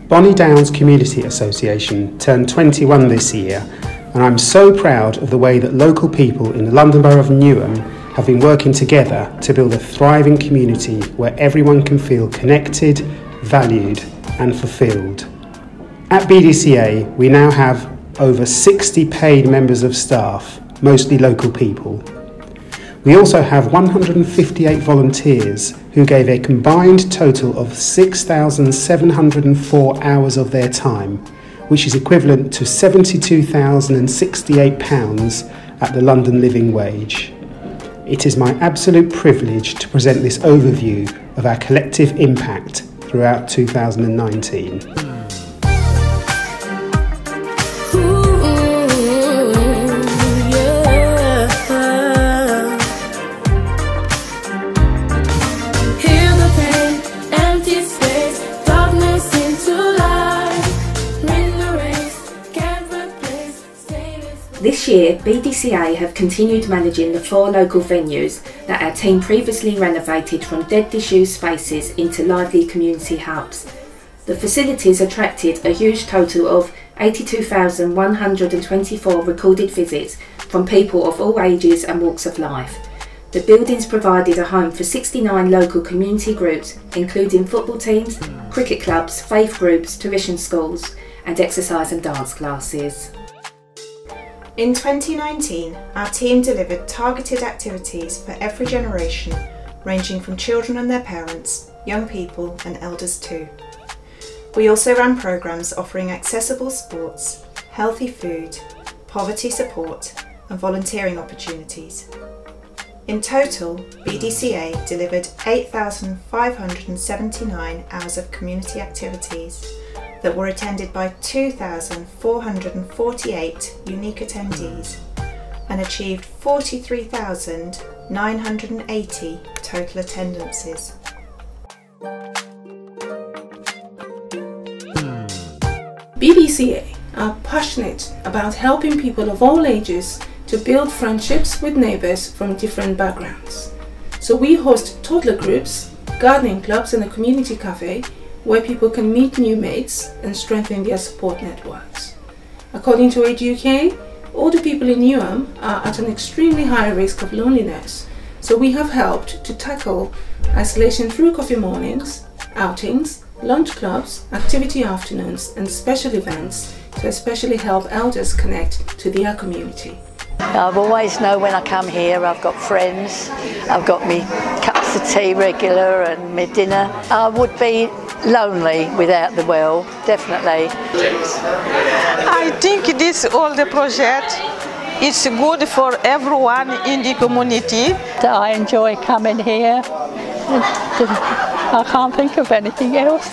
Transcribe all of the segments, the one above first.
Bonnie Downs Community Association turned 21 this year, and I'm so proud of the way that local people in the London Borough of Newham have been working together to build a thriving community where everyone can feel connected, valued and fulfilled. At BDCA, we now have over 60 paid members of staff, mostly local people. We also have 158 volunteers who gave a combined total of 6,704 hours of their time, which is equivalent to £72,068 at the London living wage. It is my absolute privilege to present this overview of our collective impact throughout 2019. This year, BDCA have continued managing the 4 local venues that our team previously renovated from dead disused spaces into lively community hubs. The facilities attracted a huge total of 82,124 recorded visits from people of all ages and walks of life. The buildings provided a home for 69 local community groups, including football teams, cricket clubs, faith groups, tuition schools, and exercise and dance classes. In 2019, our team delivered targeted activities for every generation, ranging from children and their parents, young people and elders too. We also ran programmes offering accessible sports, healthy food, poverty support and volunteering opportunities. In total, BDCA delivered 8,579 hours of community activities that were attended by 2,448 unique attendees and achieved 43,980 total attendances. BDCA are passionate about helping people of all ages to build friendships with neighbours from different backgrounds. So we host toddler groups, gardening clubs and a community cafe where people can meet new mates and strengthen their support networks. According to Age UK, older people in Newham are at an extremely high risk of loneliness, so we have helped to tackle isolation through coffee mornings, outings, lunch clubs, activity afternoons and special events to especially help elders connect to their community. I've always known when I come here I've got friends, I've got me cups of tea regular and my dinner. I would be lonely without the well, definitely. I think this all the project is good for everyone in the community. I enjoy coming here. I can't think of anything else.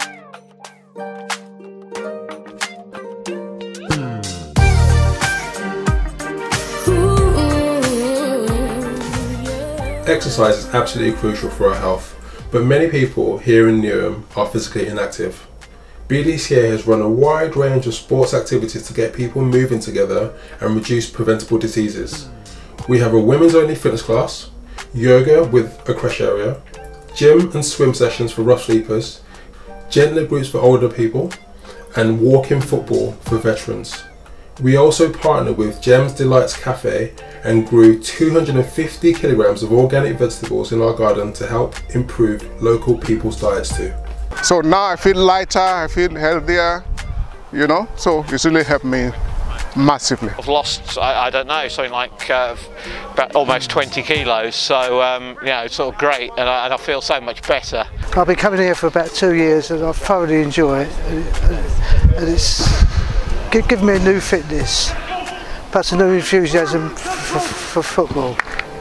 Exercise is absolutely crucial for our health, but many people here in Newham are physically inactive. BDCA has run a wide range of sports activities to get people moving together and reduce preventable diseases. We have a women's only fitness class, yoga with a crash area, gym and swim sessions for rough sleepers, gentler groups for older people, and walking football for veterans. We also partnered with Gem's Delights Cafe and grew 250 kilograms of organic vegetables in our garden to help improve local people's diets too. So now I feel lighter, I feel healthier, you know, so it's really helped me massively. I've lost, I don't know, something like about almost 20 kilos, so you know, it's sort of great and I feel so much better. I've been coming here for about 2 years and I thoroughly enjoy it, and it's given me a new fitness, perhaps a new enthusiasm for football.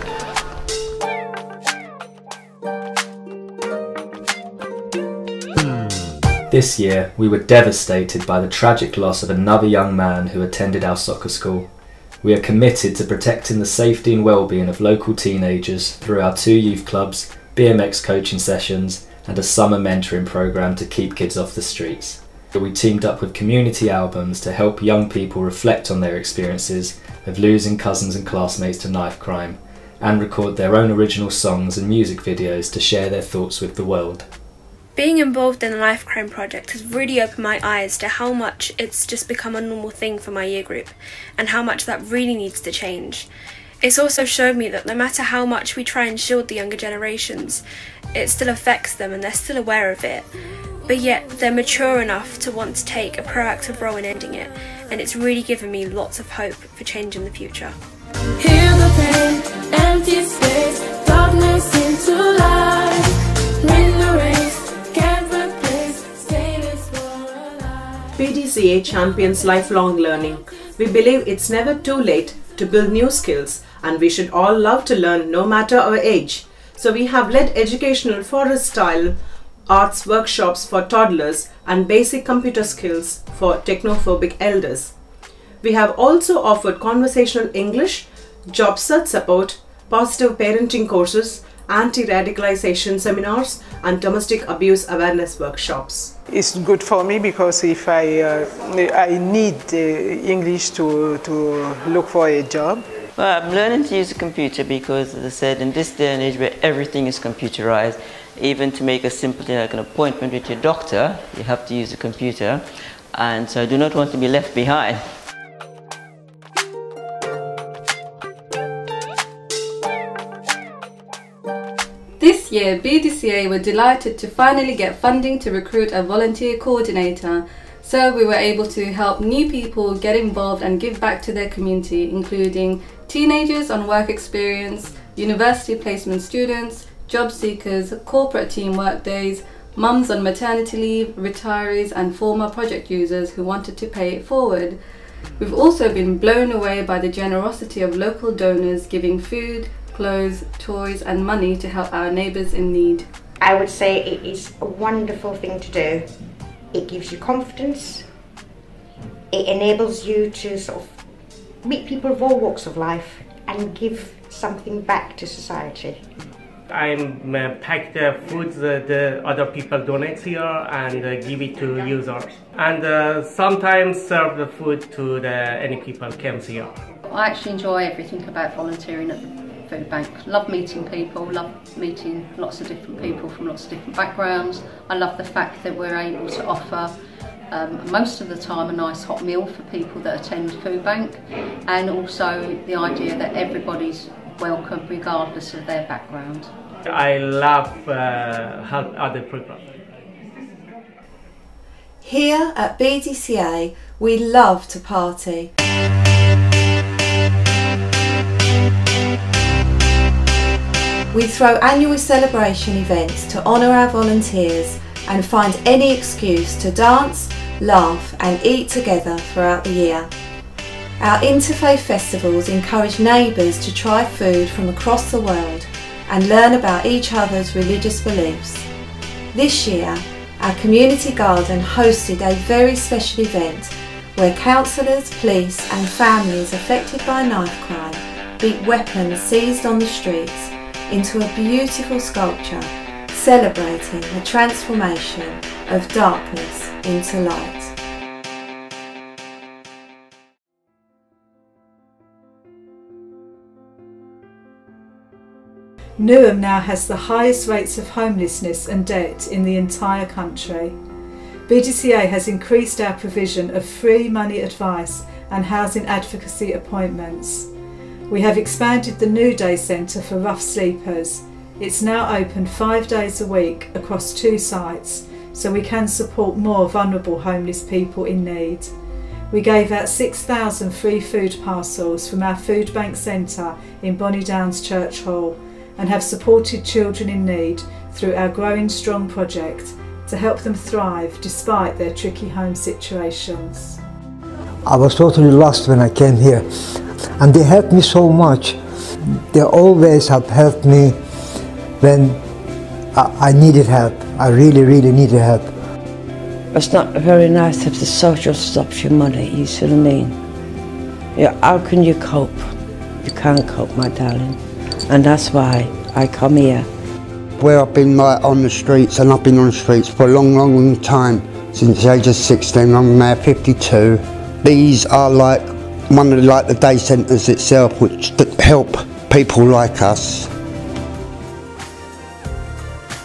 This year, we were devastated by the tragic loss of another young man who attended our soccer school. We are committed to protecting the safety and well-being of local teenagers through our 2 youth clubs, BMX coaching sessions, and a summer mentoring programme to keep kids off the streets. We teamed up with community albums to help young people reflect on their experiences of losing cousins and classmates to knife crime, and record their own original songs and music videos to share their thoughts with the world. Being involved in the Life Crime Project has really opened my eyes to how much it's just become a normal thing for my year group and how much that really needs to change. It's also showed me that no matter how much we try and shield the younger generations, it still affects them and they're still aware of it. But yet they're mature enough to want to take a proactive role in ending it, and it's really given me lots of hope for change in the future. Hear the pain, empty space, darkness into light, win the race, can't replace, stainless for a life. BDCA champions lifelong learning. We believe it's never too late to build new skills, and we should all love to learn no matter our age. So we have led educational forest-style arts workshops for toddlers and basic computer skills for technophobic elders. We have also offered conversational English, job search support, positive parenting courses, anti-radicalization seminars and domestic abuse awareness workshops. It's good for me because if I need English to look for a job. Well, I'm learning to use a computer because, as I said, in this day and age where everything is computerized, even to make a simple thing like an appointment with your doctor, you have to use a computer, and so I do not want to be left behind. This year, BDCA were delighted to finally get funding to recruit a volunteer coordinator, so we were able to help new people get involved and give back to their community, including teenagers on work experience, university placement students, job seekers, corporate team work days, mums on maternity leave, retirees and former project users who wanted to pay it forward. We've also been blown away by the generosity of local donors giving food, clothes, toys and money to help our neighbours in need. I would say it is a wonderful thing to do. It gives you confidence, it enables you to sort of meet people of all walks of life and give something back to society. I pack the food the other people donate here and give it to users, and sometimes serve the food to any people comes here. I actually enjoy everything about volunteering at the food bank. Love meeting people, love meeting lots of different people from lots of different backgrounds. I love the fact that we're able to offer most of the time a nice hot meal for people that attend food bank, and also the idea that everybody's welcome regardless of their background. I love help other people. Here at BDCA we love to party. We throw annual celebration events to honour our volunteers and find any excuse to dance, laugh and eat together throughout the year. Our interfaith festivals encourage neighbours to try food from across the world and learn about each other's religious beliefs. This year, our community garden hosted a very special event where counsellors, police and families affected by knife crime beat weapons seized on the streets into a beautiful sculpture celebrating the transformation of darkness into light. Newham now has the highest rates of homelessness and debt in the entire country. BDCA has increased our provision of free money advice and housing advocacy appointments. We have expanded the New Day Centre for rough sleepers. It's now open 5 days a week across 2 sites, so we can support more vulnerable homeless people in need. We gave out 6,000 free food parcels from our food bank centre in Bonnie Downs Church Hall, and have supported children in need through our Growing Strong project to help them thrive despite their tricky home situations. I was totally lost when I came here, and they helped me so much. They always have helped me when I needed help. I really, really needed help. It's not very nice if the social stops your money, you see what I mean? Yeah, how can you cope? You can't cope, my darling. And that's why I come here. Where I've been on the streets, and I've been on the streets for a long, long, long time, since the age of 16, I'm now 52. These are like one of the day centres itself, which help people like us.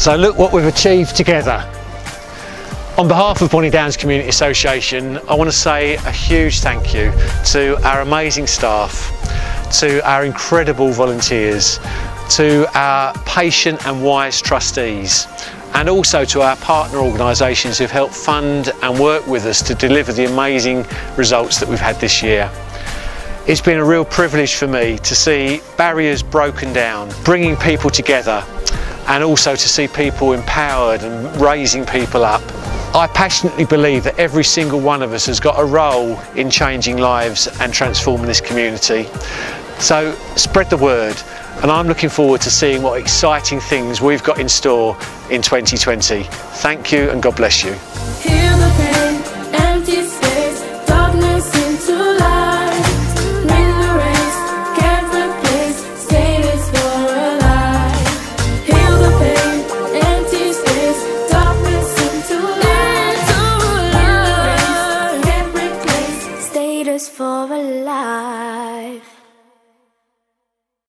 So look what we've achieved together. On behalf of Bonnie Downs Community Association, I want to say a huge thank you to our amazing staff, to our incredible volunteers, to our patient and wise trustees, and also to our partner organisations who've helped fund and work with us to deliver the amazing results that we've had this year. It's been a real privilege for me to see barriers broken down, bringing people together, and also to see people empowered and raising people up. I passionately believe that every single one of us has got a role in changing lives and transforming this community. So spread the word, and I'm looking forward to seeing what exciting things we've got in store in 2020. Thank you and God bless you. Heal the pain, empty space, darkness into light. Win the race, can't replace, status for a life. Heal the pain, empty space, darkness into light. Win the race, can't replace, status for a life.